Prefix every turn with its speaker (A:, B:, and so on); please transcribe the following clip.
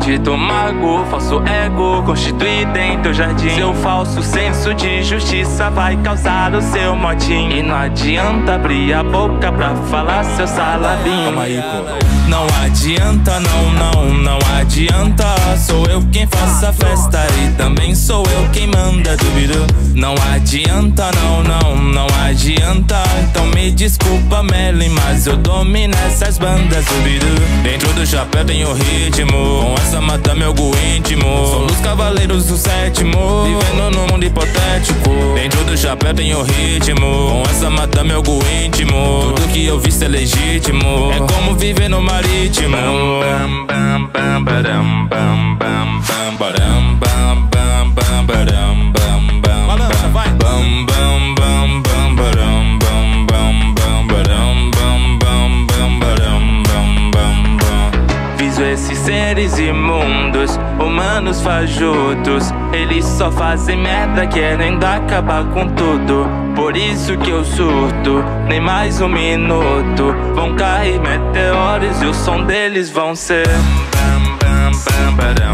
A: maldito mago, falso ego constituído em teu jardim. Seu falso senso de justiça vai causar o seu motim. E não adianta abrir a boca pra falar seu salabim.
B: Calma aí, pô.
A: Não adianta, não adianta. Sou eu quem faço a festa e também sou eu quem manda, duvido. Não adianta, não adianta. Então me desculpa, Melly, mas eu domino essas bandas, duvido. Dentro do chapéu tenho ritmo, com essa mata meu gu íntimo. Somos os cavaleiros do sétimo, vivendo num mundo hipotético. Dentro do chapéu tenho ritmo, com essa mata meu gu íntimo. Tudo que eu visto é legítimo, é como viver no marítimo. Bam, bam, bam, badam, bam, bam, bam, badam, bam, bam, bam, badam, bam, bam,
B: Balança, vai.
A: bam, bam, bam, bam, badam, bam, bam, bam, badam, bam, bam, bam, badam, bam, bam, bam. Viso esses seres imundos, humanos fajutos. Eles só fazem merda, querendo acabar com tudo. Por isso que eu surto, nem mais um minuto. Vão cair meteoros e o som deles vão ser bam, bam, bam, bam,